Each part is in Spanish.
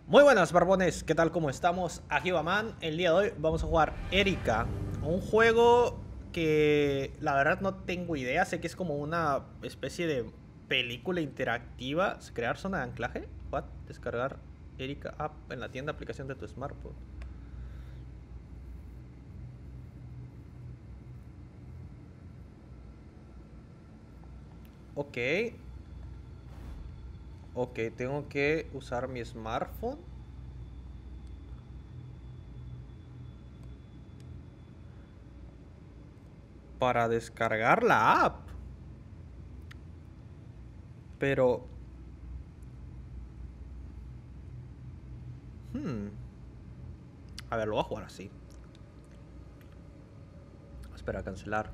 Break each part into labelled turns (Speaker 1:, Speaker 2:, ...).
Speaker 1: Muy buenas, barbones, ¿qué tal? ¿Cómo estamos? Aquí va Man. El día de hoy vamos a jugar Erika, un juego que la verdad no tengo idea. Sé que es como una especie de película interactiva. ¿Crear zona de anclaje? What? Descargar Erika App en la tienda de aplicación de tu smartphone. Ok. Ok, tengo que usar mi smartphone para descargar la app. Pero... A ver, lo voy a jugar así. Espera, cancelar.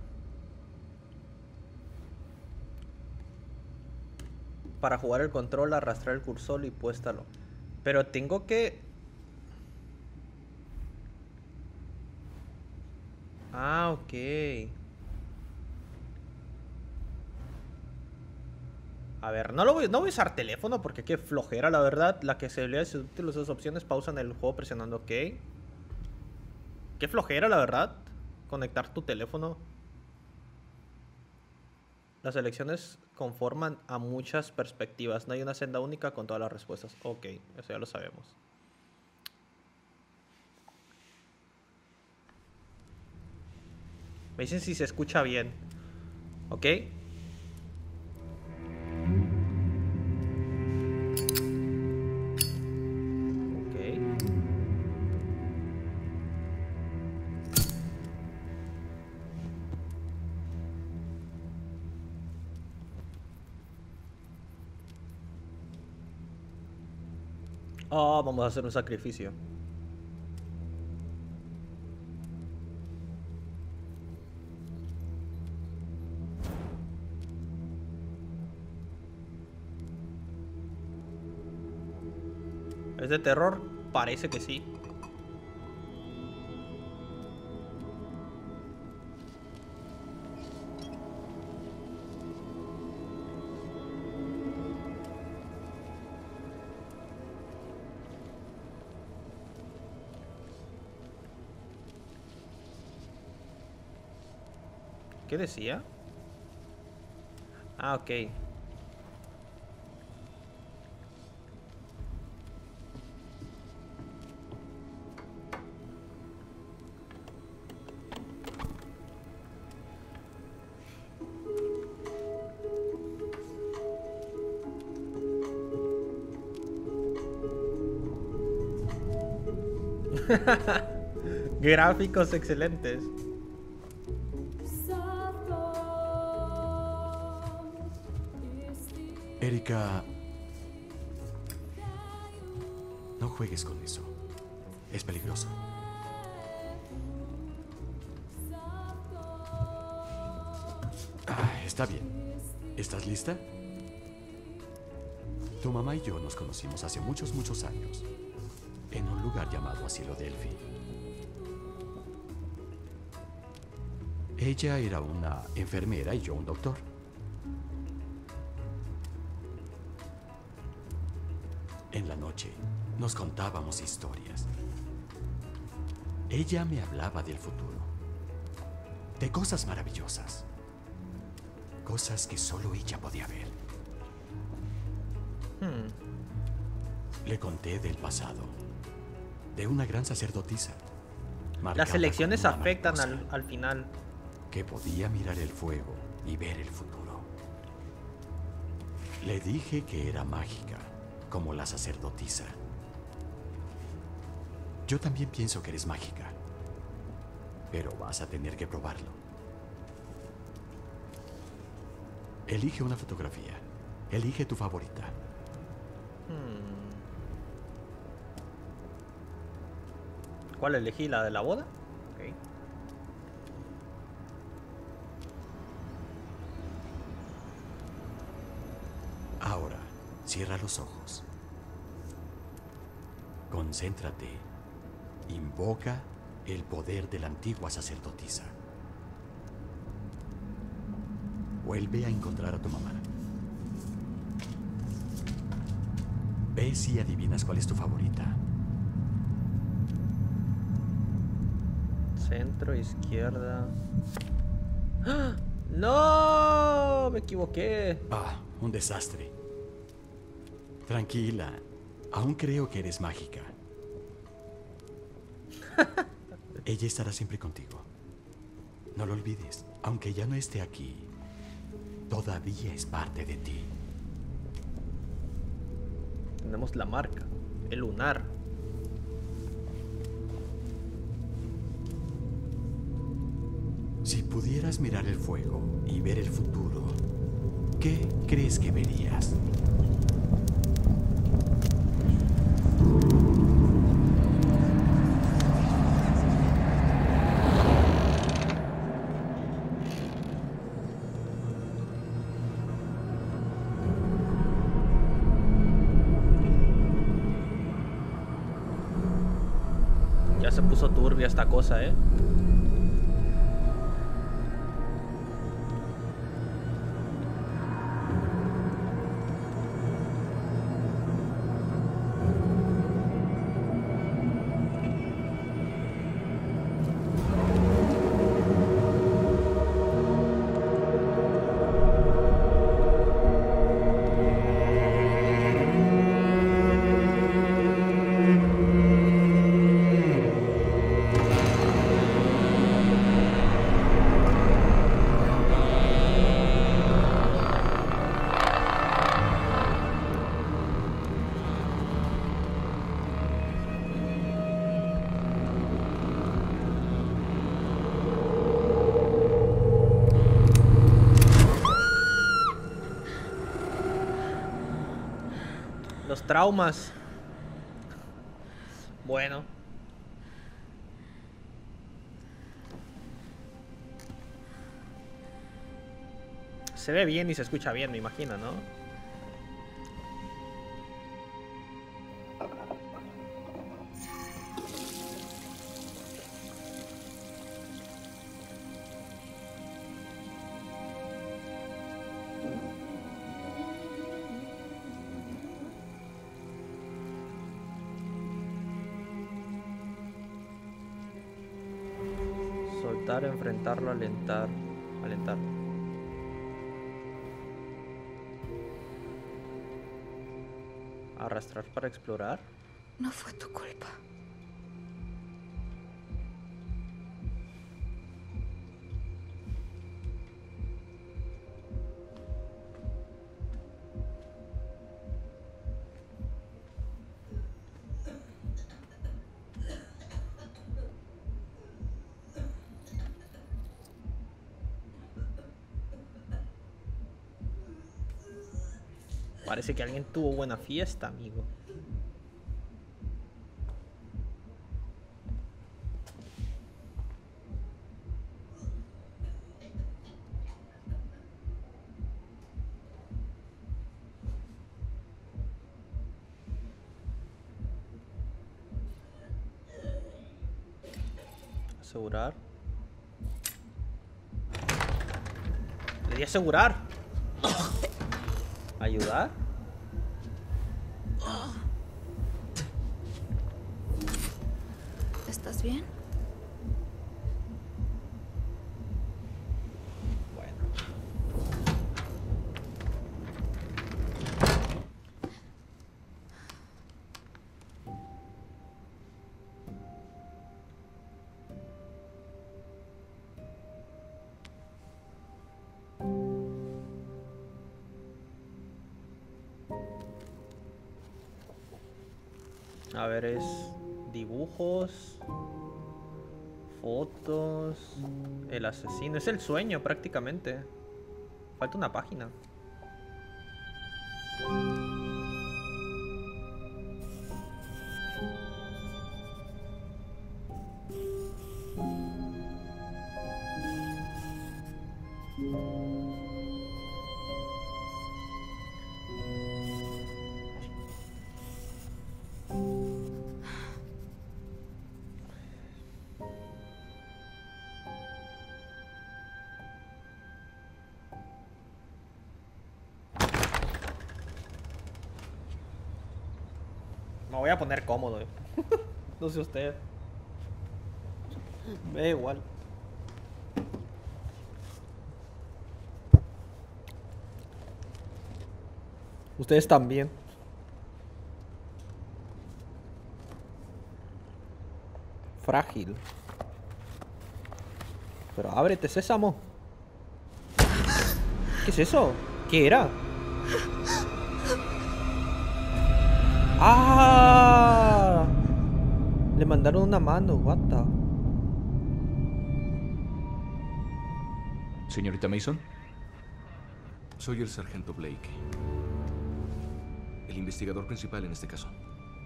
Speaker 1: Para jugar el control, arrastrar el cursor y puéstalo. Pero tengo que... Ah, ok. A ver, no voy a usar teléfono porque qué flojera, la verdad. La que se lee si las dos opciones pausan el juego presionando OK. Qué flojera, la verdad. Conectar tu teléfono. Las elecciones conforman a muchas perspectivas. No hay una senda única con todas las respuestas. Ok, eso ya lo sabemos. Me dicen si se escucha bien. ¿Ok? Ok. Oh, vamos a hacer un sacrificio. ¿Es de terror? Parece que sí. ¿Qué decía? Ah, ok. Gráficos excelentes.
Speaker 2: Erika, no juegues con eso. Es peligroso. Está bien. ¿Estás lista? Tu mamá y yo nos conocimos hace muchos, muchos años, en un lugar llamado Asilo Delphi. Ella era una enfermera y yo un doctor. En la noche nos contábamos historias. Ella me hablaba del futuro, de cosas maravillosas, cosas que solo ella podía ver. Le conté del pasado, de una gran sacerdotisa.
Speaker 1: Las elecciones
Speaker 2: como una
Speaker 1: afectan
Speaker 2: mariposa,
Speaker 1: al final.
Speaker 2: que podía mirar el fuego y ver el futuro. Le dije que era mágica, como la sacerdotisa. Yo también pienso que eres mágica, pero vas a tener que probarlo. Elige una fotografía. Elige tu favorita.
Speaker 1: ¿Cuál elegí? ¿La de la boda? Ok.
Speaker 2: Ahora, cierra los ojos. Concéntrate. Invoca el poder de la antigua sacerdotisa. Vuelve a encontrar a tu mamá. Ve si adivinas cuál es tu favorita.
Speaker 1: Centro, izquierda. ¡Ah! ¡No! Me equivoqué.
Speaker 2: Ah, un desastre. Tranquila, aún creo que eres mágica. Ella estará siempre contigo. No lo olvides, aunque ya no esté aquí, todavía es parte de ti.
Speaker 1: Tenemos la marca, el lunar.
Speaker 2: Si pudieras mirar el fuego y ver el futuro, ¿qué crees que verías?
Speaker 1: Ya se puso turbia esta cosa, ¿eh? Los traumas. Bueno. Se ve bien y se escucha bien, me imagino, ¿no? Soltar, enfrentarlo, alentar. Alentar. Arrastrar para explorar.
Speaker 3: No fue tu culpa.
Speaker 1: Parece que alguien tuvo buena fiesta, amigo. Asegurar. Le di a asegurar. Ayudar.
Speaker 3: ¿Estás bien?
Speaker 1: Bueno. A ver, es dibujos, fotos, el asesino. Es el sueño prácticamente. Falta una página. Me voy a poner cómodo. No sé usted. Me da igual. Ustedes también. Frágil. Pero ábrete, sésamo. ¿Qué es eso? ¿Qué era? ¡Ah! Le mandaron una mano, what the...
Speaker 4: Señorita Mason.
Speaker 5: Soy el sargento Blake, el investigador principal en este caso.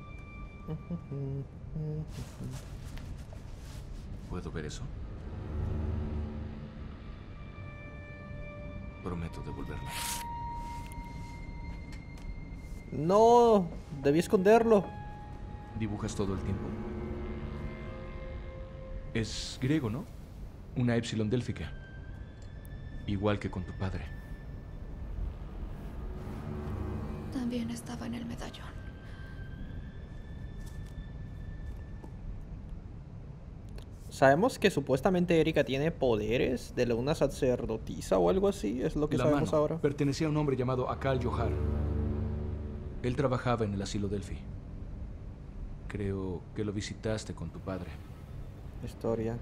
Speaker 5: ¿Puedo ver eso? Prometo devolverlo.
Speaker 1: No, debí esconderlo.
Speaker 4: ¿Dibujas todo el tiempo? Es griego, ¿no? Una épsilon délfica. Igual que con tu padre.
Speaker 3: También estaba en el medallón.
Speaker 1: Sabemos que supuestamente Erika tiene poderes de una sacerdotisa o algo así. Es lo que
Speaker 4: La
Speaker 1: sabemos
Speaker 4: mano
Speaker 1: ahora.
Speaker 4: pertenecía a un hombre llamado Akal Johar. Él trabajaba en el asilo Delphi. Creo que lo visitaste con tu padre.
Speaker 1: Historia.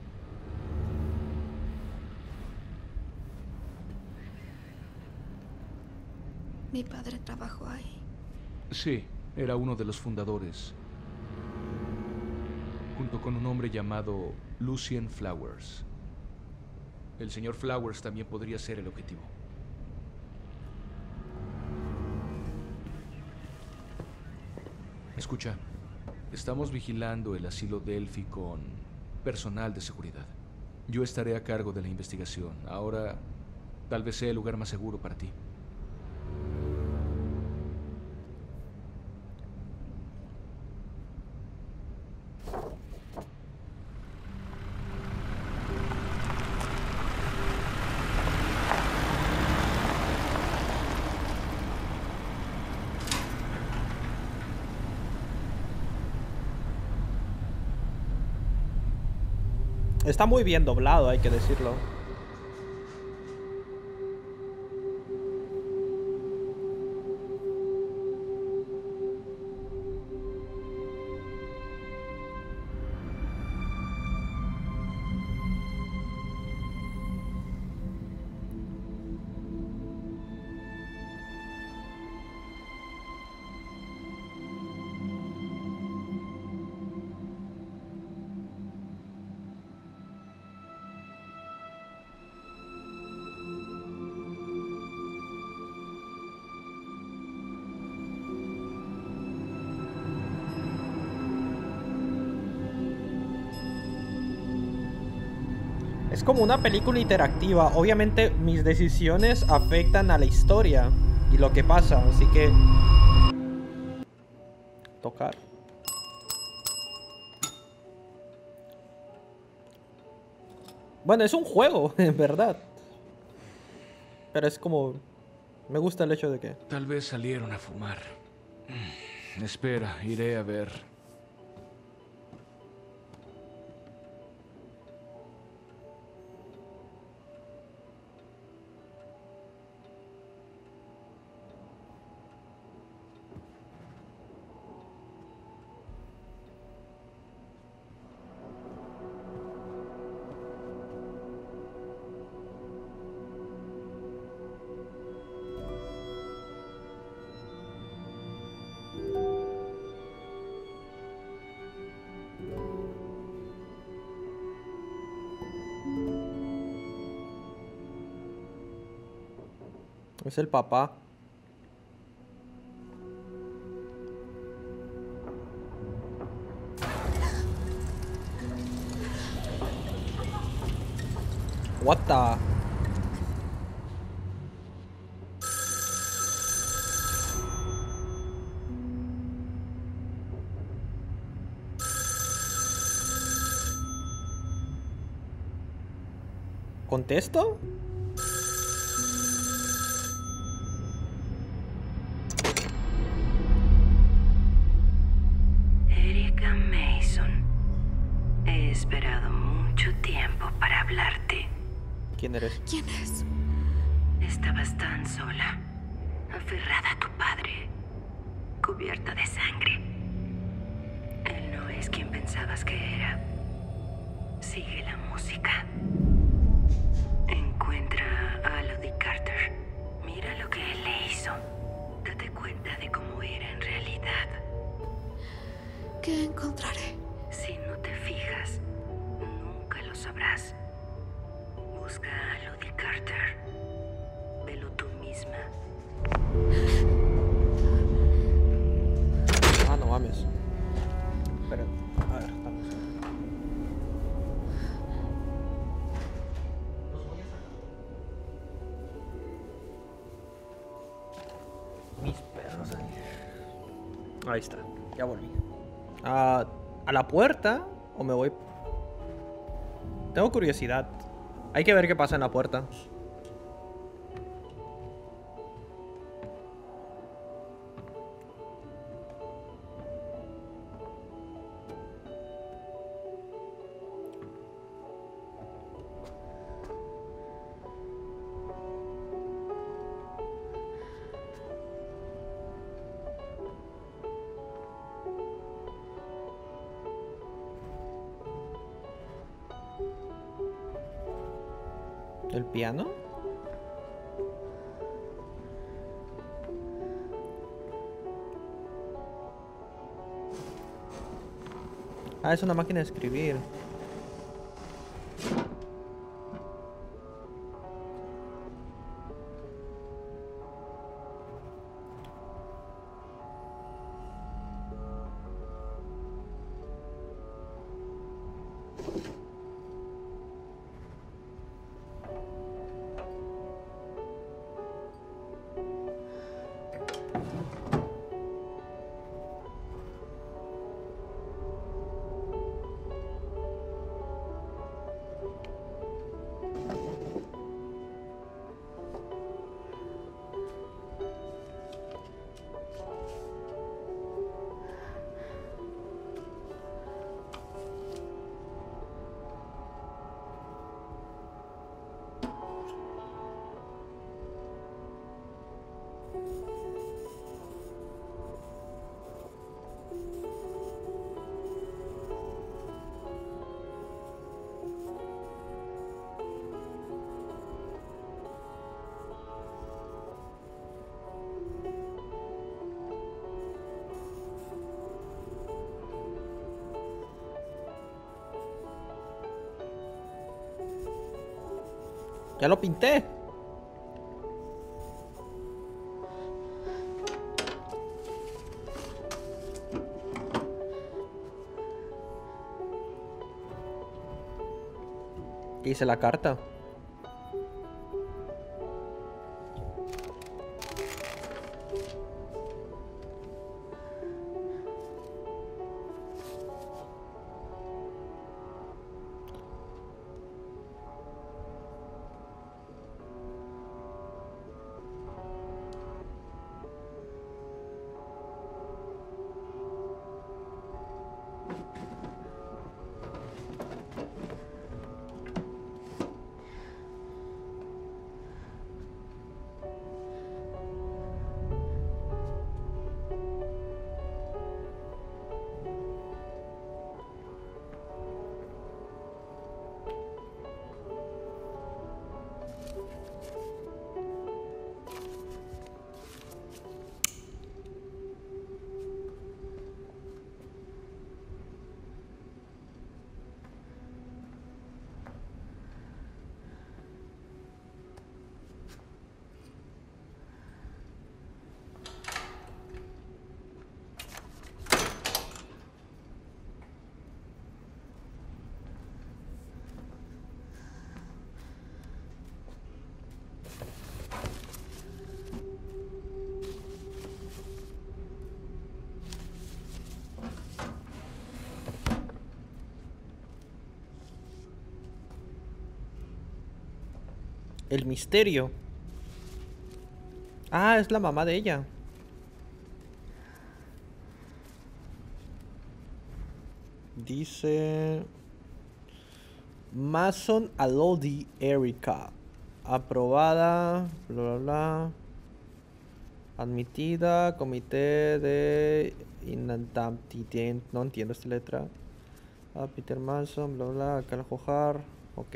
Speaker 3: Mi padre trabajó ahí.
Speaker 4: Sí, era uno de los fundadores. Junto con un hombre llamado Lucien Flowers. El señor Flowers también podría ser el objetivo. Escucha, estamos vigilando el asilo Delphi con personal de seguridad. Yo estaré a cargo de la investigación. Ahora, tal vez sea el lugar más seguro para ti.
Speaker 1: Está muy bien doblado, hay que decirlo. Es como una película interactiva. Obviamente mis decisiones afectan a la historia y lo que pasa, así que... Tocar. Bueno, es un juego, en verdad. Pero es como... Me gusta el hecho de que...
Speaker 4: Tal vez salieron a fumar. Espera, iré a ver.
Speaker 1: Es el papá. What the... ¿Contesto?
Speaker 6: Erika Mason. He esperado mucho tiempo para hablarte.
Speaker 1: ¿Quién eres?
Speaker 3: ¿Quién es?
Speaker 6: Estabas tan sola, aferrada a tu padre, cubierta de sangre. Él no es quien pensabas que era. Sigue la música. Encuentra a Elodie Carter. Mira lo que él le hizo. Date cuenta de cómo era en realidad.
Speaker 3: ¿Qué encontraré?
Speaker 6: Si no te fijas, nunca lo sabrás. Busca a Elodie Carter. Velo tú misma.
Speaker 1: Ah, no mames. Espera, a ver, vamos. Mis perros ahí. Ahí está, ya volví. ¿A la puerta o me voy? Tengo curiosidad. Hay que ver qué pasa en la puerta. ¿El piano? Ah, es una máquina de escribir. Ya lo pinté. Hice la carta. El misterio. Ah, es la mamá de ella. Dice... Mason Alodi Erika. Aprobada. Bla, bla, bla. Admitida. Comité de... No entiendo esta letra. Peter Manson, bla, bla. Carl Jojar. Ok.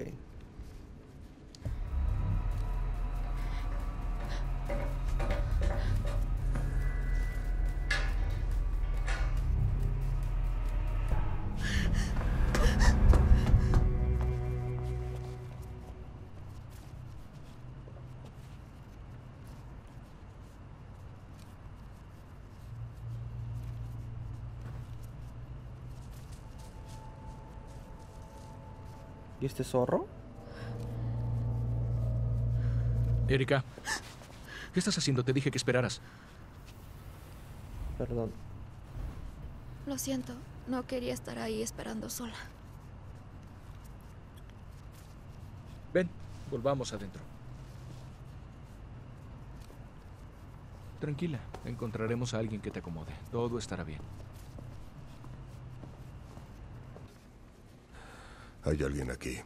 Speaker 1: ¿Y este zorro?
Speaker 4: Erika, ¿qué estás haciendo? Te dije que esperaras.
Speaker 1: Perdón.
Speaker 3: Lo siento, no quería estar ahí esperando sola.
Speaker 4: Ven, volvamos adentro. Tranquila, encontraremos a alguien que te acomode. Todo estará bien.
Speaker 7: Hay alguien aquí.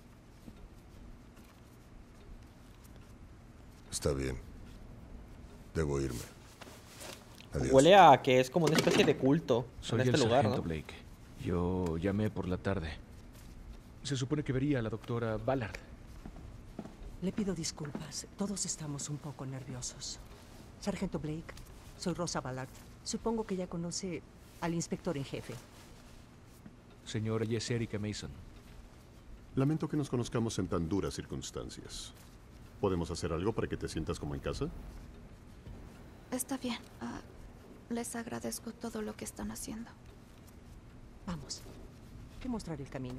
Speaker 7: Está bien. Debo irme. Adiós.
Speaker 1: Huele a que es como una especie de culto
Speaker 4: Soy
Speaker 1: en este
Speaker 4: el
Speaker 1: lugar,
Speaker 4: sargento
Speaker 1: ¿no?
Speaker 4: Blake. Yo llamé por la tarde. Se supone que vería a la doctora Ballard.
Speaker 8: Le pido disculpas. Todos estamos un poco nerviosos. Sargento Blake, soy Rosa Ballard. Supongo que ya conoce al inspector en jefe.
Speaker 4: Señora, ella es Erika Mason.
Speaker 9: Lamento que nos conozcamos en tan duras circunstancias. ¿Podemos hacer algo para que te sientas como en casa?
Speaker 3: Está bien. Les agradezco todo lo que están haciendo.
Speaker 8: Vamos. Te mostraré el camino.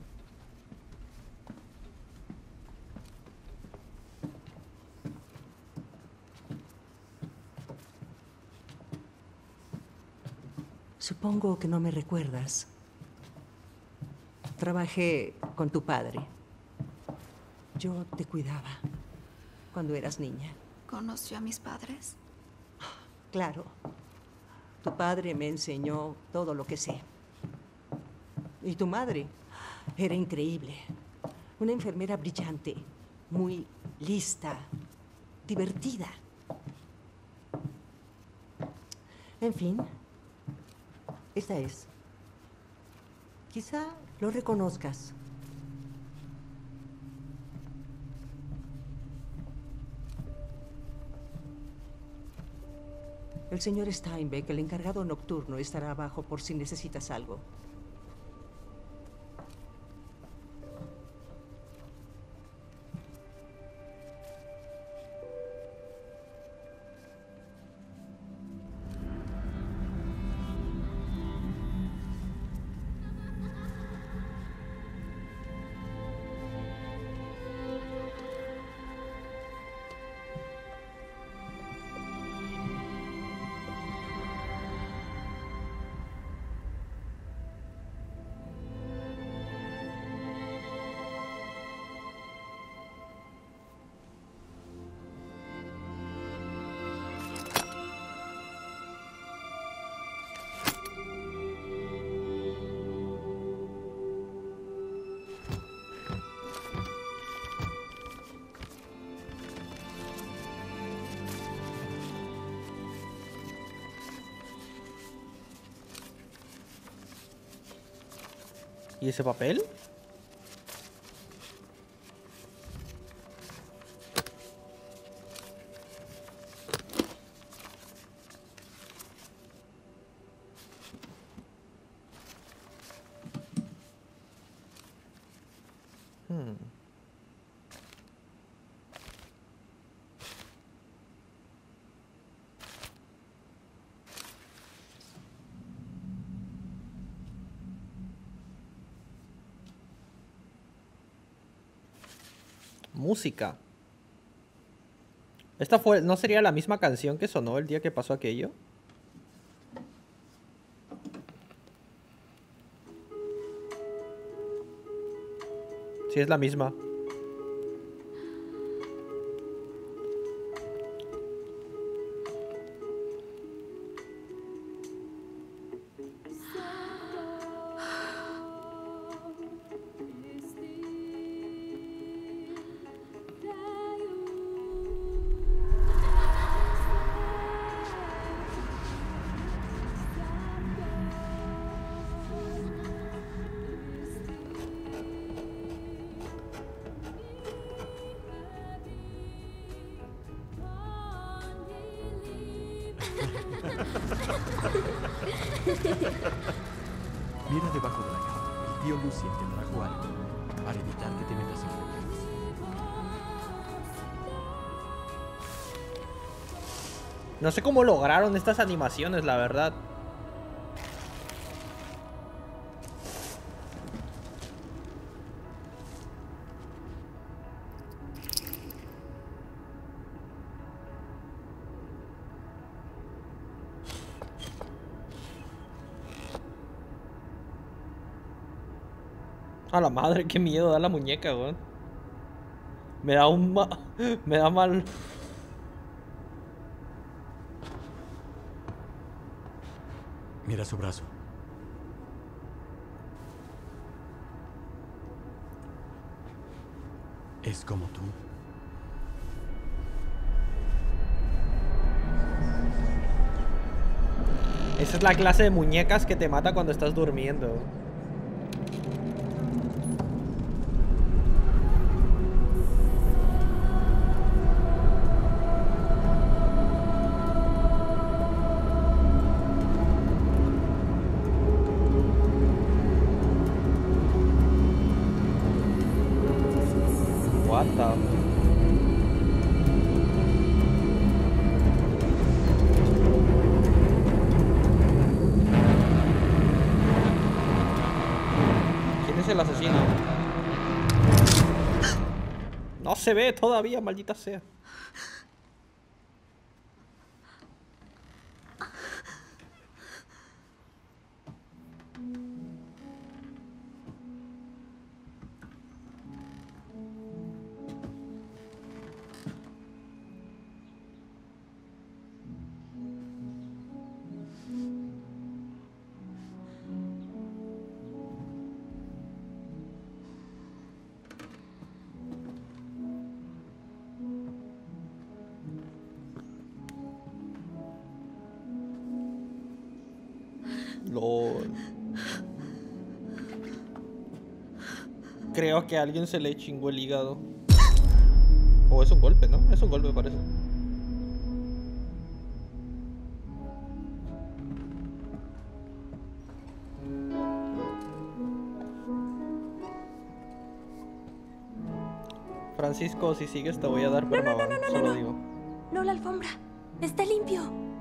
Speaker 8: Supongo que no me recuerdas. Trabajé con tu padre. Yo te cuidaba cuando eras niña.
Speaker 3: ¿Conoció a mis padres?
Speaker 8: Claro. Tu padre me enseñó todo lo que sé. Y tu madre era increíble. Una enfermera brillante, muy lista, divertida. En fin, esta es. Quizá lo reconozcas. El señor Steinbeck, el encargado nocturno, estará abajo por si necesitas algo.
Speaker 1: ¿Y ese papel? Música. ¿Esta fue, no sería la misma canción que sonó el día que pasó aquello? Sí, es la misma.
Speaker 2: Mira debajo de la cama. El tío Lucien te trajo algo para evitar que te metas en problemas.
Speaker 1: No sé cómo lograron estas animaciones, la verdad. A la madre, qué miedo da la muñeca, weón. Me da me da mal.
Speaker 2: Mira su brazo. Es como tú.
Speaker 1: Esa es la clase de muñecas que te mata cuando estás durmiendo. What the... ¿Quién es el asesino? No se ve todavía, maldita sea. LOL. Creo que a alguien se le chingó el hígado. O es un golpe, ¿no? Es un golpe, parece. Francisco, si sigues te voy a dar permaban, solo digo.
Speaker 6: No, la alfombra. Está limpio.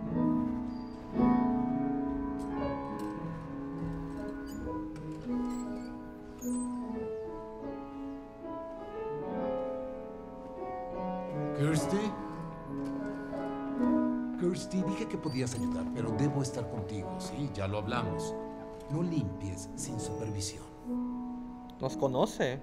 Speaker 10: Kirsty, dije que podías ayudar, pero debo estar contigo, ¿sí? Ya lo hablamos. No limpies sin supervisión.
Speaker 1: Nos conoce.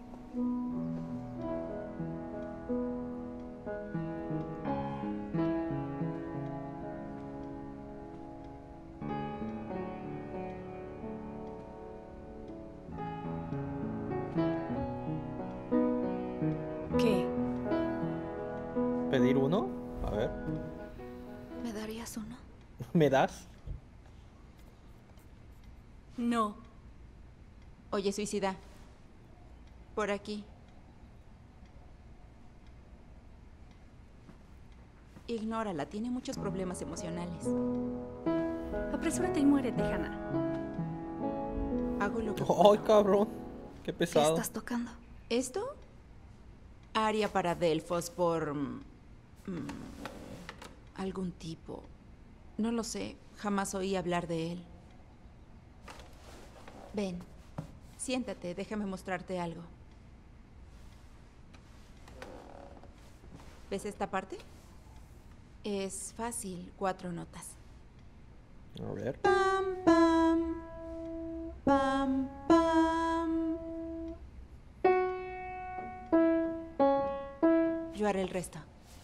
Speaker 6: ¿Qué?
Speaker 1: ¿Pedir uno? A ver.
Speaker 3: ¿Me darías uno?
Speaker 1: ¿Me das?
Speaker 6: No. Oye, suicida. Por aquí. Ignórala, tiene muchos problemas emocionales.
Speaker 11: Apresúrate y muérete, Hannah.
Speaker 6: Hago lo que
Speaker 1: ¡Ay, cabrón! ¡Qué pesado!
Speaker 3: ¿Qué estás tocando?
Speaker 6: ¿Esto? Aria para Delfos por... algún tipo. No lo sé, jamás oí hablar de él. Ven, siéntate, déjame mostrarte algo. ¿Ves esta parte? Es fácil, 4 notas.
Speaker 1: A ver.
Speaker 6: Pam, pam, pam, pam. Yo haré el resto.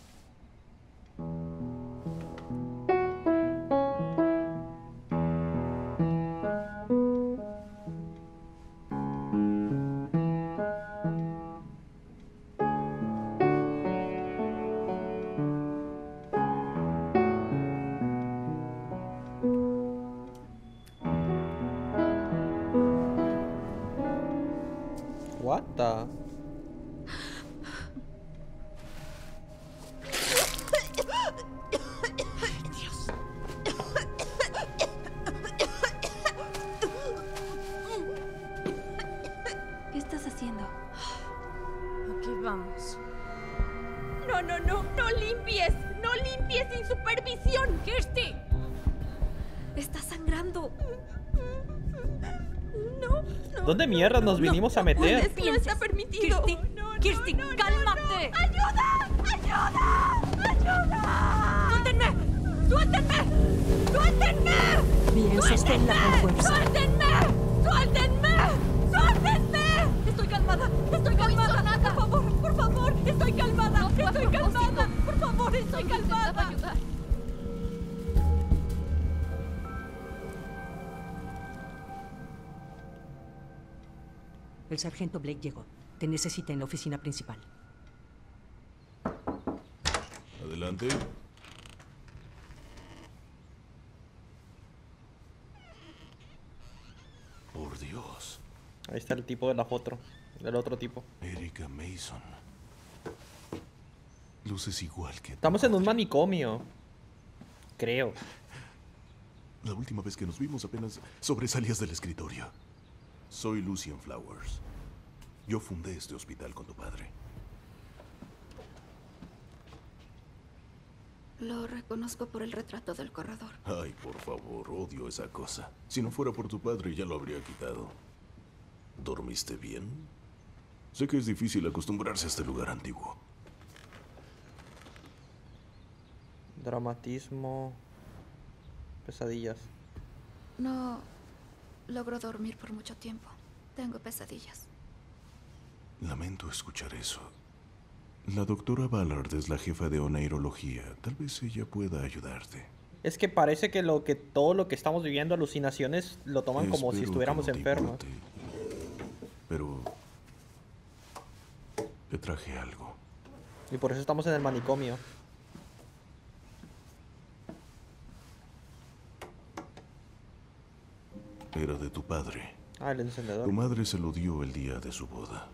Speaker 1: What the...
Speaker 11: limpies! ¡No limpies sin supervisión! ¡Kirsty!
Speaker 3: Está sangrando.
Speaker 1: ¿Dónde mierda nos vinimos a meter?
Speaker 11: No está permitido.
Speaker 3: Kirsty, cálmate.
Speaker 11: ¡Ayuda! ¡Ayuda! ¡Ayuda! ¡Suéltenme! ¡Suéltenme! ¡Suéltenme!
Speaker 8: Bien, sosténla con fuerza.
Speaker 11: ¡Suéltenme! ¡Suéltenme! ¡Suéltenme! Estoy calmada. Estoy calmada. Por favor. Estoy calmada. Estoy calmada. Por favor, estoy calmada. Ayudar.
Speaker 8: El sargento Blake llegó. Te necesita en la oficina principal.
Speaker 12: Adelante. Por Dios.
Speaker 1: Ahí está el tipo de la foto. Del otro tipo.
Speaker 12: Erika Mason. Luces igual que...
Speaker 1: Estamos en un manicomio. Creo.
Speaker 12: La última vez que nos vimos apenas sobresalías del escritorio. Soy Lucian Flowers. Yo fundé este hospital con tu padre.
Speaker 3: Lo reconozco por el retrato del corredor.
Speaker 12: Ay, por favor, odio esa cosa. Si no fuera por tu padre, ya lo habría quitado. ¿Dormiste bien? Sé que es difícil acostumbrarse a este lugar antiguo.
Speaker 1: Dramatismo. Pesadillas.
Speaker 3: No logro dormir por mucho tiempo. Tengo pesadillas.
Speaker 12: Lamento escuchar eso. La doctora Ballard es la jefa de oneirología. Tal vez ella pueda ayudarte.
Speaker 1: Es que parece que todo lo que estamos viviendo, alucinaciones, lo toman como si estuviéramos enfermos.
Speaker 12: Pero te traje algo.
Speaker 1: Y por eso estamos en el manicomio.
Speaker 12: Era de tu padre.
Speaker 1: Ah, el encendedor.
Speaker 12: Tu madre se lo dio el día de su boda.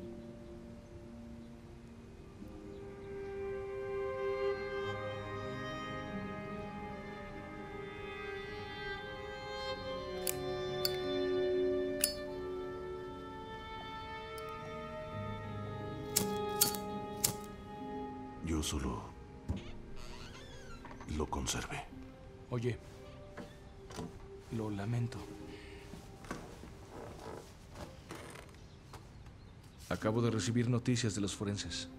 Speaker 12: Yo solo lo conservé.
Speaker 4: Oye, lo lamento. Acabo de recibir noticias de los forenses.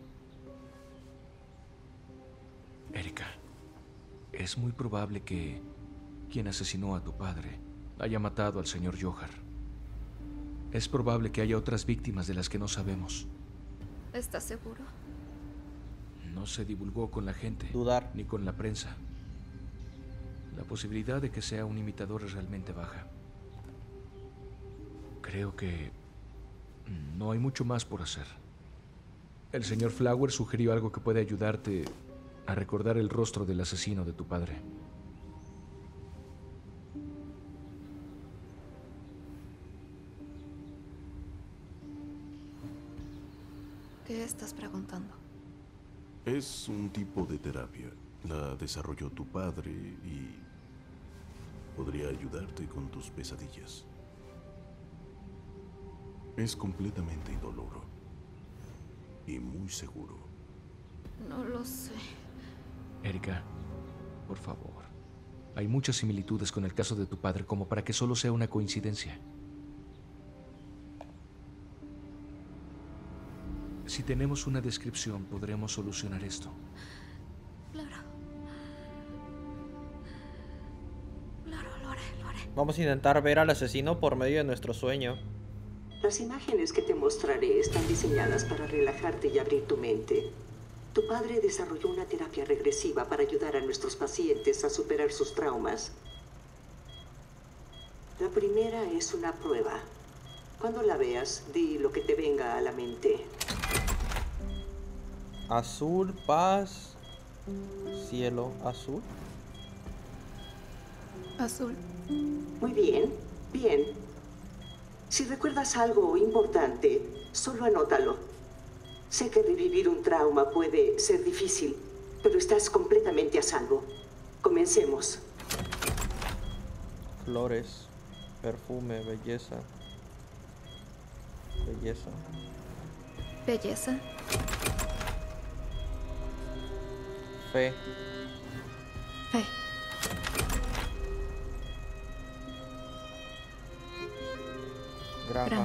Speaker 4: Erika, es muy probable que quien asesinó a tu padre haya matado al señor Johar. Es probable que haya otras víctimas de las que no sabemos.
Speaker 3: ¿Estás seguro?
Speaker 4: No se divulgó con la gente, ni con la prensa. La posibilidad de que sea un imitador es realmente baja. Creo que no hay mucho más por hacer. El señor Flowers sugirió algo que puede ayudarte a recordar el rostro del asesino de tu padre.
Speaker 3: ¿Qué estás preguntando?
Speaker 12: Es un tipo de terapia. La desarrolló tu padre y podría ayudarte con tus pesadillas. Es completamente indoloro y muy seguro.
Speaker 3: No lo sé.
Speaker 4: Erika, por favor. Hay muchas similitudes con el caso de tu padre como para que solo sea una coincidencia. Si tenemos una descripción, podremos solucionar esto.
Speaker 3: Claro. Claro, lo haré.
Speaker 1: Vamos a intentar ver al asesino por medio de nuestro sueño.
Speaker 13: Las imágenes que te mostraré están diseñadas para relajarte y abrir tu mente. Tu padre desarrolló una terapia regresiva para ayudar a nuestros pacientes a superar sus traumas. La primera es una prueba. Cuando la veas, di lo que te venga a la mente.
Speaker 1: Azul, paz, cielo, azul.
Speaker 3: Azul.
Speaker 13: Muy bien, bien. Si recuerdas algo importante, solo anótalo. Sé que revivir un trauma puede ser difícil, pero estás completamente a salvo. Comencemos.
Speaker 1: Flores, perfume, belleza. Belleza.
Speaker 3: Belleza.
Speaker 1: Fe.
Speaker 3: Fe.
Speaker 1: Granja.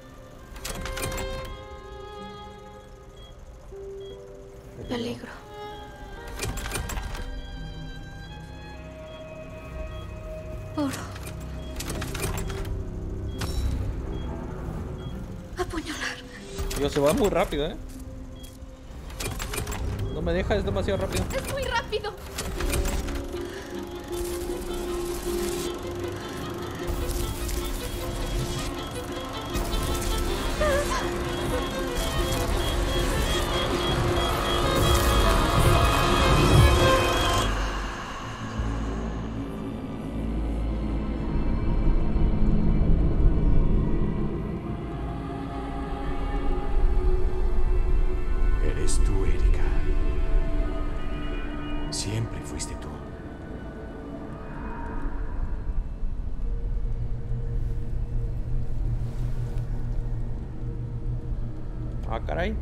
Speaker 3: Peligro. Oro. Apuñalar.
Speaker 1: Dios, se va muy rápido, ¿eh? No me deja, es demasiado rápido.
Speaker 11: ¡Es muy rápido!
Speaker 2: Eres tú, Erika. Siempre fuiste tú.
Speaker 1: Ah, caray.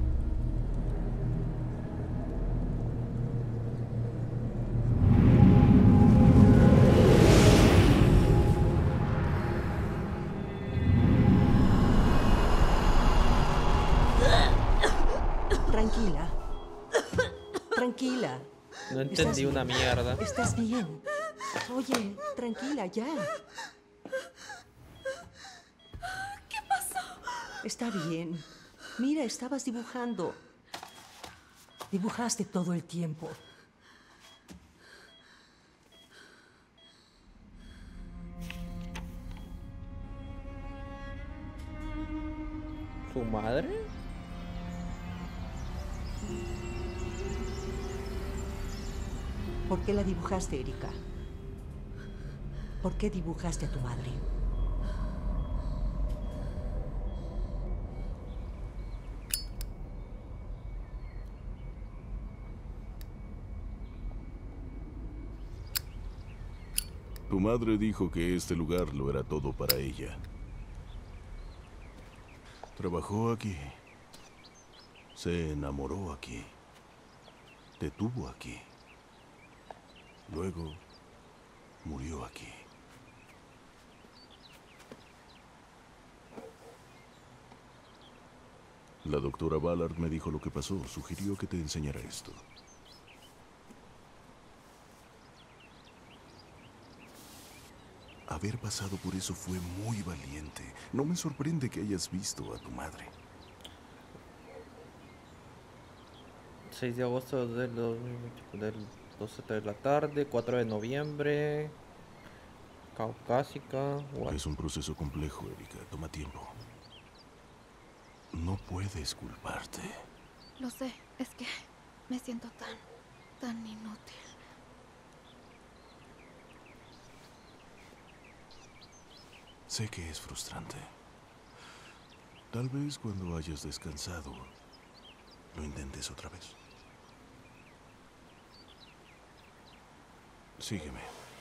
Speaker 8: Tranquila. Tranquila.
Speaker 1: No entendí una mierda.
Speaker 8: Estás bien. Oye, tranquila, ya.
Speaker 11: ¿Qué pasó?
Speaker 8: Está bien. Mira, estabas dibujando. Dibujaste todo el tiempo.
Speaker 1: ¿Su madre?
Speaker 8: ¿Por qué la dibujaste, Erika? ¿Por qué dibujaste a tu madre?
Speaker 12: Tu madre dijo que este lugar lo era todo para ella. Trabajó aquí. Se enamoró aquí. Te tuvo aquí. Luego murió aquí. La doctora Ballard me dijo lo que pasó. Sugirió que te enseñara esto. Haber pasado por eso fue muy valiente. No me sorprende que hayas visto a tu madre.
Speaker 1: 6 de agosto del 12 de la tarde, 4 de noviembre, Caucásica. What?
Speaker 12: Es un proceso complejo, Erika. Toma tiempo. No puedes culparte.
Speaker 3: Lo sé, es que me siento tan inútil.
Speaker 12: Sé que es frustrante. Tal vez cuando hayas descansado, lo intentes otra vez. Sígueme.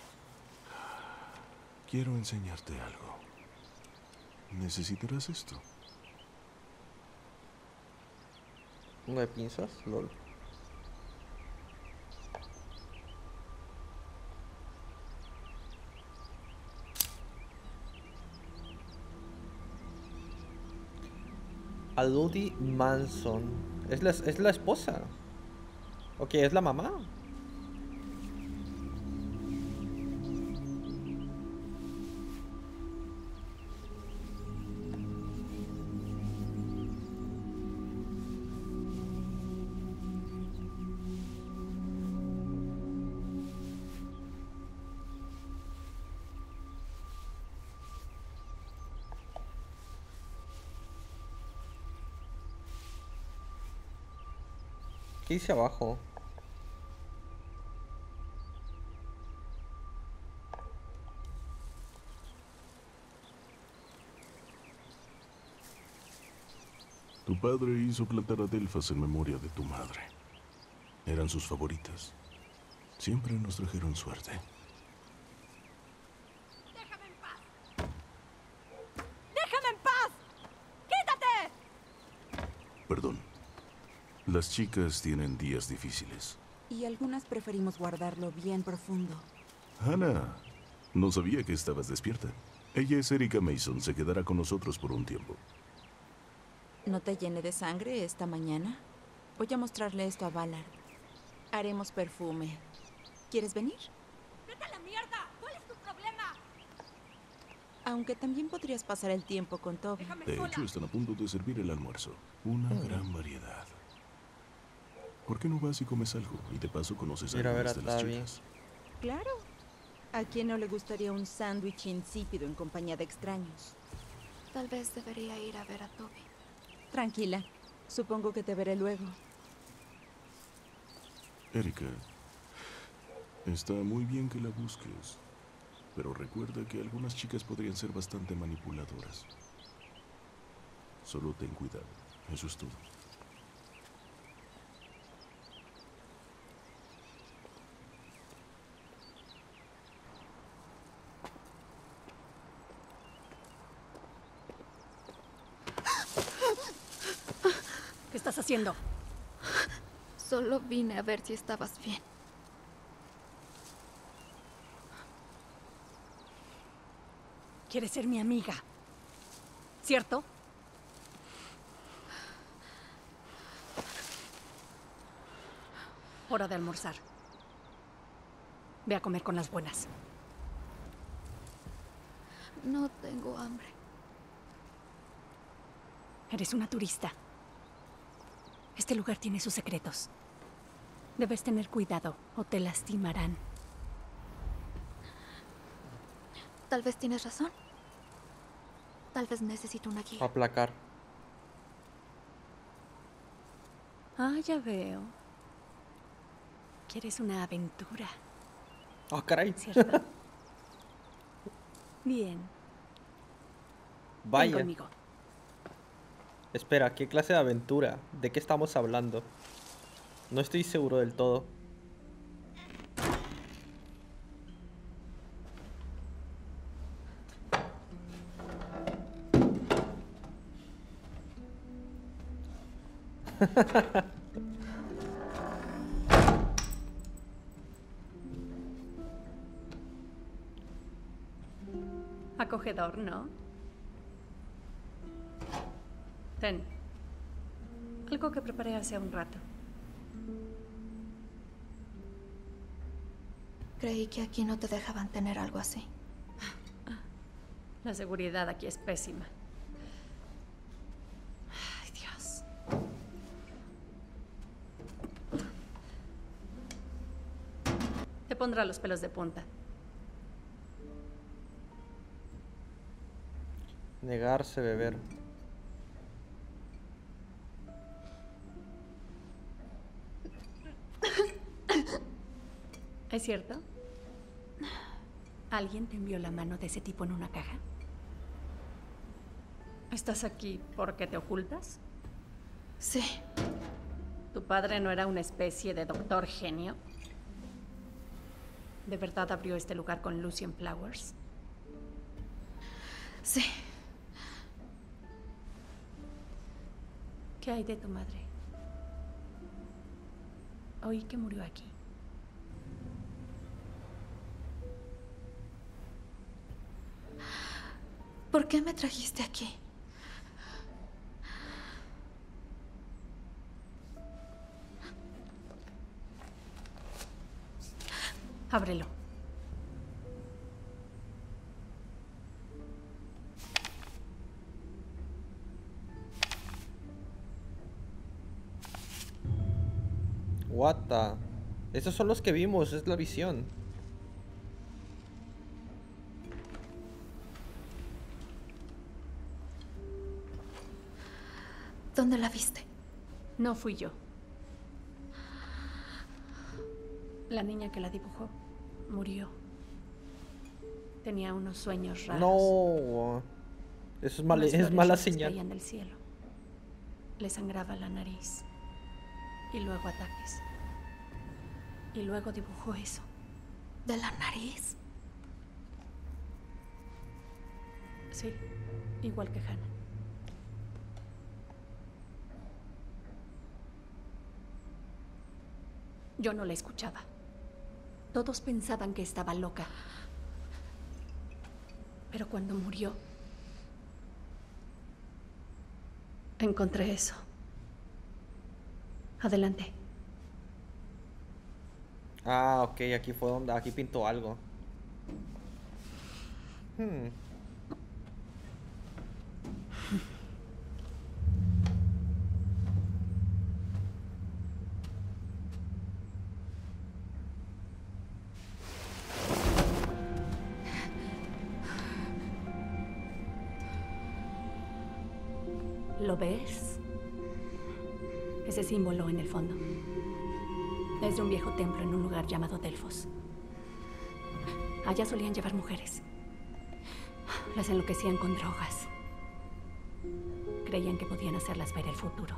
Speaker 12: Quiero enseñarte algo. ¿Necesitarás esto?
Speaker 1: ¿Uno de pinzas? LOL. Aludi Manson. Es la esposa. Ok, es la mamá. ¿Qué dice abajo?
Speaker 12: Tu padre hizo plantar adelfas en memoria de tu madre. Eran sus favoritas. Siempre nos trajeron suerte.
Speaker 11: ¡Déjame en paz! ¡Déjame en paz! ¡Quítate!
Speaker 12: Perdón. Las chicas tienen días difíciles.
Speaker 14: Y algunas preferimos guardarlo bien profundo.
Speaker 12: Hannah, no sabía que estabas despierta. Ella es Erika Mason. Se quedará con nosotros por un tiempo.
Speaker 14: ¿No te llene de sangre esta mañana? Voy a mostrarle esto a Ballard. Haremos perfume. ¿Quieres venir?
Speaker 11: ¡Vete a la mierda! ¿Cuál es tu problema?
Speaker 14: Aunque también podrías pasar el tiempo con Toby.
Speaker 12: De hecho, están a punto de servir el almuerzo. Una gran variedad. ¿Por qué no vas y comes algo? Y de paso conoces a algunas de las chicas.
Speaker 14: Claro. ¿A quién no le gustaría un sándwich insípido en compañía de extraños?
Speaker 3: Tal vez debería ir a ver a Toby.
Speaker 14: Tranquila. Supongo que te veré luego.
Speaker 12: Erika, está muy bien que la busques, pero recuerda que algunas chicas podrían ser bastante manipuladoras. Solo ten cuidado. Eso es todo.
Speaker 11: ¿Qué estás haciendo?
Speaker 3: Solo vine a ver si estabas bien.
Speaker 11: Quieres ser mi amiga, ¿cierto? Hora de almorzar. Ve a comer con las buenas.
Speaker 3: No tengo hambre.
Speaker 11: Eres una turista. Este lugar tiene sus secretos. Debes tener cuidado o te lastimarán.
Speaker 3: Tal vez tienes razón. Tal vez necesito una guía.
Speaker 1: Aplacar.
Speaker 11: Ah, ya veo. Quieres una aventura.
Speaker 1: Oh, caray.
Speaker 11: ¿Cierto? Bien.
Speaker 1: Vaya.
Speaker 11: Ven conmigo.
Speaker 1: Espera, ¿qué clase de aventura? ¿De qué estamos hablando? No estoy seguro del todo.
Speaker 11: Acogedor, ¿no? Ten. Algo que preparé hace un rato.
Speaker 3: Creí que aquí no te dejaban tener algo así.
Speaker 11: La seguridad aquí es pésima. Ay, Dios. Te pondrá los pelos de punta.
Speaker 1: Negarse a beber.
Speaker 11: ¿Es cierto? ¿Alguien te envió la mano de ese tipo en una caja? ¿Estás aquí porque te ocultas?
Speaker 3: Sí.
Speaker 11: ¿Tu padre no era una especie de doctor genio? ¿De verdad abrió este lugar con Lucien Flowers?
Speaker 3: Sí.
Speaker 11: ¿Qué hay de tu madre? Oí que murió aquí.
Speaker 3: ¿Por qué me trajiste aquí?
Speaker 11: Ábrelo.
Speaker 1: What the... Esos son los que vimos, es la visión.
Speaker 3: ¿Dónde la viste?
Speaker 11: No fui yo. La niña que la dibujó murió. Tenía unos sueños raros.
Speaker 1: No. Eso es,
Speaker 11: Unas
Speaker 1: es mala
Speaker 11: flores
Speaker 1: señal.
Speaker 11: caían del cielo. Le sangraba la nariz. Y luego ataques. Y luego dibujó eso.
Speaker 3: ¿De la nariz?
Speaker 11: Sí, igual que Hannah. Yo no la escuchaba. Todos pensaban que estaba loca. Pero cuando murió, encontré eso. Adelante.
Speaker 1: Ah, ok, aquí fue donde... Aquí pintó algo.
Speaker 11: ¿Lo ves? Ese símbolo en el fondo. Es de un viejo templo en un lugar llamado Delfos. Allá solían llevar mujeres. Las enloquecían con drogas. Creían que podían hacerlas ver el futuro.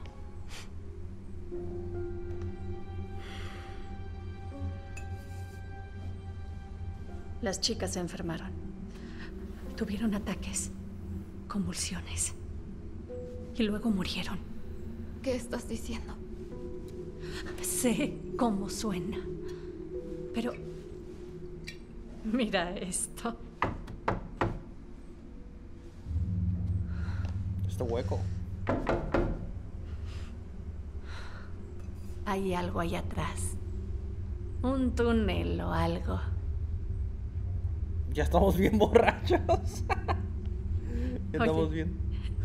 Speaker 11: Las chicas se enfermaron. Tuvieron ataques, convulsiones. Y luego murieron.
Speaker 3: ¿Qué estás diciendo?
Speaker 11: Sé cómo suena. Pero... mira esto.
Speaker 1: Este hueco.
Speaker 11: Hay algo ahí atrás. Un túnel o algo.
Speaker 1: Ya estamos bien borrachos. Estamos
Speaker 11: Oye.
Speaker 1: bien.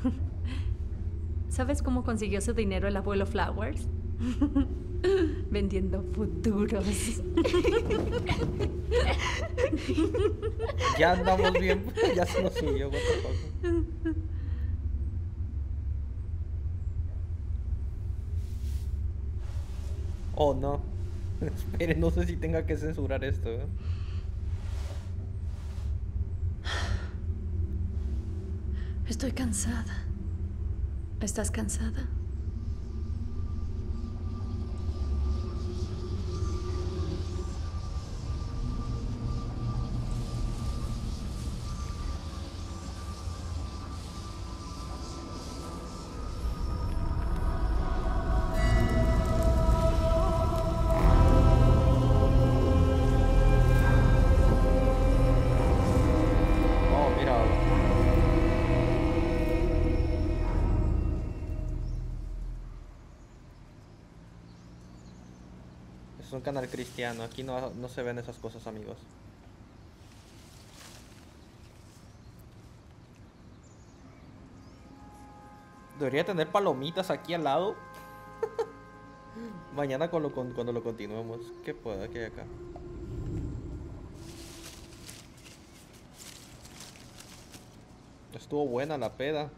Speaker 11: ¿Sabes cómo consiguió su dinero el abuelo Flowers? Vendiendo futuros.
Speaker 1: Ya andamos bien. Ya se nos subió. What the fuck. Oh, no. Esperen, no sé si tenga que censurar esto.
Speaker 11: Estoy cansada. ¿Estás cansada?
Speaker 1: Oh, mira. Es un canal cristiano. Aquí no se ven esas cosas, amigos. Debería tener palomitas aquí al lado. Mañana cuando lo continuemos. ¿Qué pueda que hay acá? Estuvo buena la peda.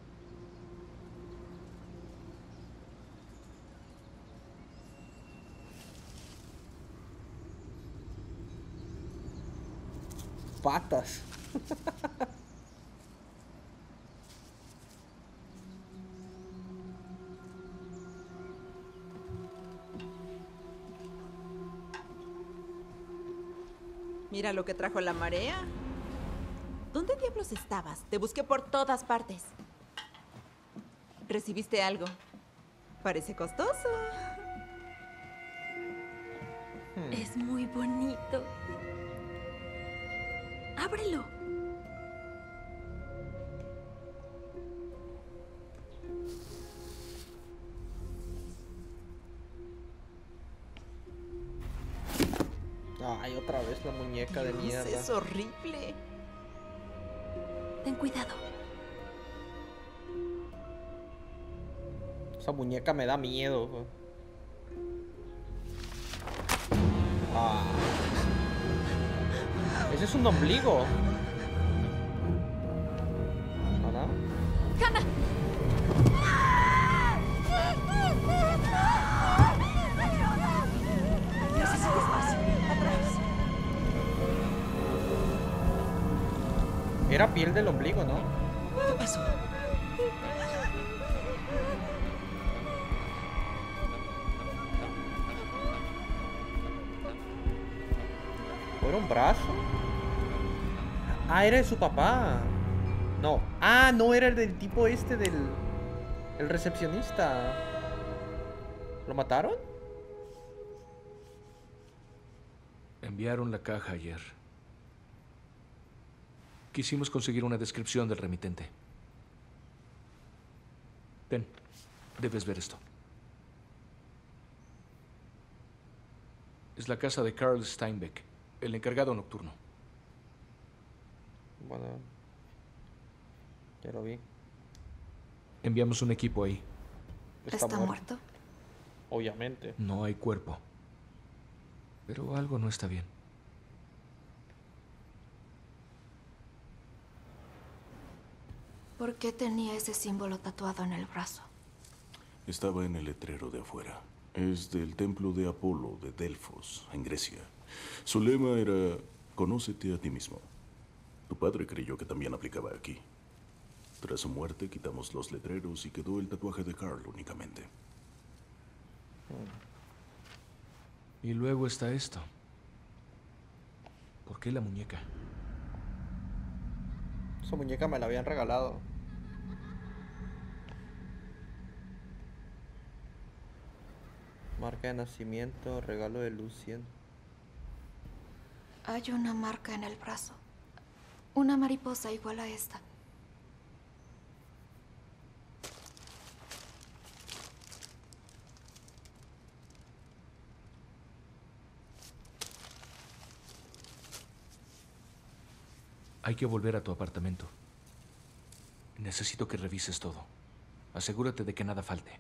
Speaker 1: Patas.
Speaker 14: Mira lo que trajo la marea. ¿Dónde diablos estabas? Te busqué por todas partes. ¿Recibiste algo? Parece costoso.
Speaker 11: Es muy bonito. Ábrelo.
Speaker 1: Ay, otra vez la muñeca de mierda.
Speaker 14: Es horrible.
Speaker 11: Ten cuidado.
Speaker 1: Esa muñeca me da miedo. Ah. Ese es un ombligo. ¿Ana?
Speaker 11: ¡Hannah!
Speaker 8: Necesito espacio. Atrás.
Speaker 1: Era piel del ombligo, ¿no?
Speaker 8: ¿Qué pasó?
Speaker 1: ¿O era un brazo? Ah, era de su papá. No. Ah, no, era el del tipo este del... El recepcionista. ¿Lo mataron?
Speaker 4: Enviaron la caja ayer. Quisimos conseguir una descripción del remitente. Ten, debes ver esto. Es la casa de Carl Steinbeck, el encargado nocturno.
Speaker 1: Bueno, ya lo vi.
Speaker 4: Enviamos un equipo ahí.
Speaker 3: ¿Está muerto?
Speaker 1: Obviamente.
Speaker 4: No hay cuerpo. Pero algo no está bien.
Speaker 3: ¿Por qué tenía ese símbolo tatuado en el brazo?
Speaker 12: Estaba en el letrero de afuera. Es del templo de Apolo de Delfos, en Grecia. Su lema era: conócete a ti mismo. Tu padre creyó que también aplicaba aquí. Tras su muerte quitamos los letreros y quedó el tatuaje de Carl únicamente.
Speaker 4: Y luego está esto. ¿Por qué la muñeca?
Speaker 1: Esa muñeca me la habían regalado. Marca de nacimiento, regalo de Lucien.
Speaker 3: Hay una marca en el brazo. Una mariposa igual a esta.
Speaker 4: Hay que volver a tu apartamento. Necesito que revises todo. Asegúrate de que nada falte.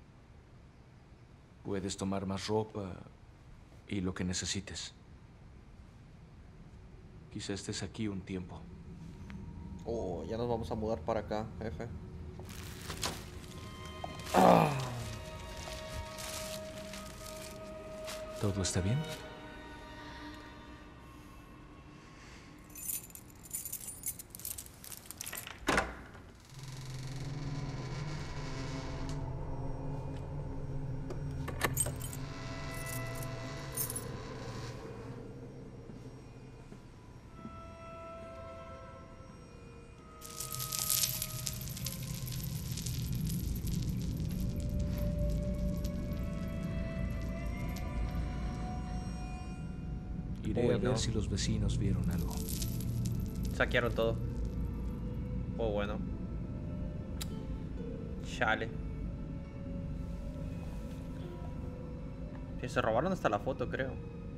Speaker 4: Puedes tomar más ropa y lo que necesites. Quizá estés aquí un tiempo.
Speaker 1: Oh, ya nos vamos a mudar para acá, jefe.
Speaker 4: ¿Todo está bien? Iré a ver si los vecinos vieron algo.
Speaker 1: Saquearon todo. Oh, bueno. Chale. Sí, se robaron hasta la foto, creo.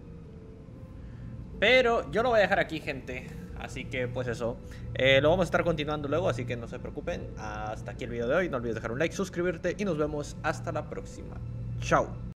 Speaker 1: Pero yo lo voy a dejar aquí, gente. Así que pues eso. Lo vamos a estar continuando luego, así que no se preocupen. Hasta aquí el video de hoy. No olvides dejar un like, suscribirte y nos vemos hasta la próxima. Chao.